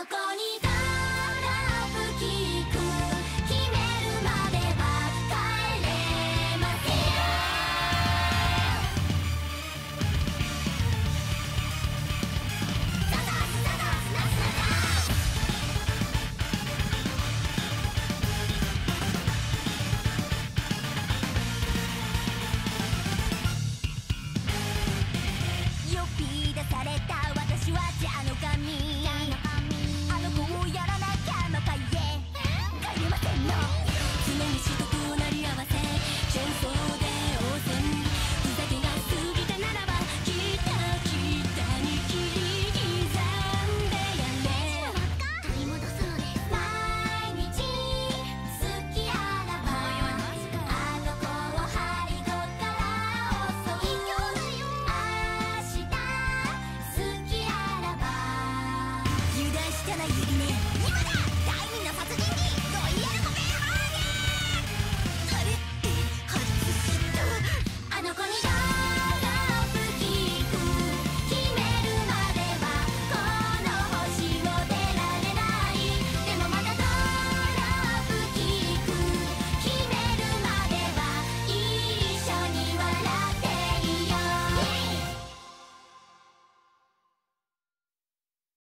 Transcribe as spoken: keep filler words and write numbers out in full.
こにトラブキく決めるまでは帰れません。ザザザザザザ呼び出された私はじゃの神、あの子をやらなきゃ魔界へ帰れませんの。常に死と隣り合わせチェーンソーで応戦、ふざけが過ぎたならばきたきたに切り刻んでやれ。取り戻すのです。毎日好きあらばあの子を針ごから襲う。明日好きあらば油断したら指ね今だ。